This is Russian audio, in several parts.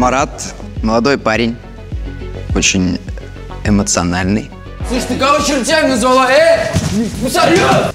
Марат молодой парень, очень эмоциональный. Слышь, ты кого чертями назвала? Мусорёк!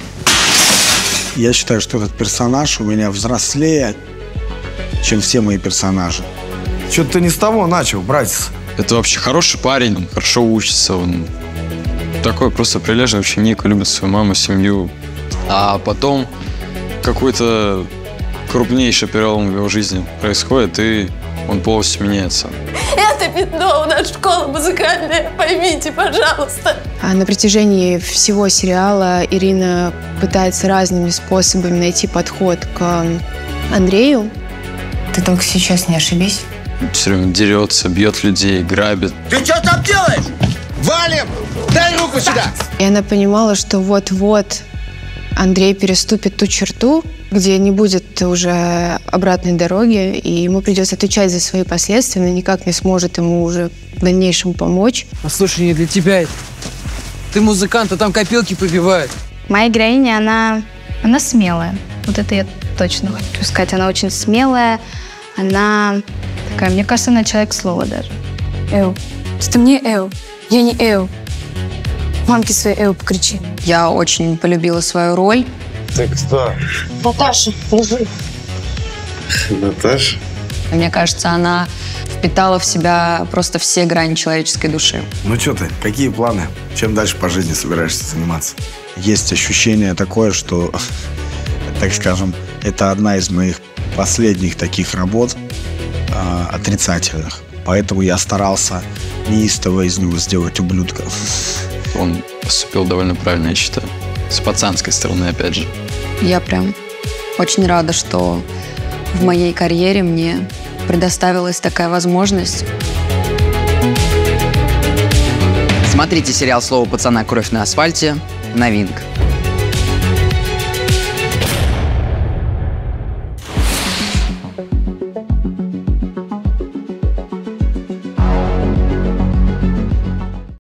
Я считаю, что этот персонаж у меня взрослее, чем все мои персонажи. Что-то ты не с того начал, братец. Это вообще хороший парень, он хорошо учится, он такой просто прилежный ученик, любит свою маму, семью. А потом какой-то крупнейший перелом в его жизни происходит, и он полностью меняется. Это пятно у нас школа музыкальная, поймите, пожалуйста. На протяжении всего сериала Ирина пытается разными способами найти подход к Андрею. Ты только сейчас не ошибись. Все время дерется, бьет людей, грабит. Ты что там делаешь? Валим! Дай руку сюда! И она понимала, что вот-вот Андрей переступит ту черту, где не будет уже обратной дороги, и ему придется отвечать за свои последствия, но никак не сможет ему уже в дальнейшем помочь. Слушай, не для тебя это. Ты музыкант, а там копилки побивают. Моя героиня, она смелая. Вот это я точно хочу сказать. Она очень смелая, она такая, мне кажется, она человек слова даже. Эл, что мне Эл? Я не Эл. Мамке своей Эл покричи. Я очень полюбила свою роль. Ты кто? Наташа, лежи. Наташа? Мне кажется, она впитала в себя просто все грани человеческой души. Ну что ты, какие планы? Чем дальше по жизни собираешься заниматься? Есть ощущение такое, что, так скажем, это одна из моих последних таких работ отрицательных. Поэтому я старался неистово из него сделать ублюдка. Он поступил довольно правильно, я считаю. С пацанской стороны, опять же. Я прям очень рада, что в моей карьере мне предоставилась такая возможность. Смотрите сериал «Слово пацана. Кровь на асфальте». Новинка.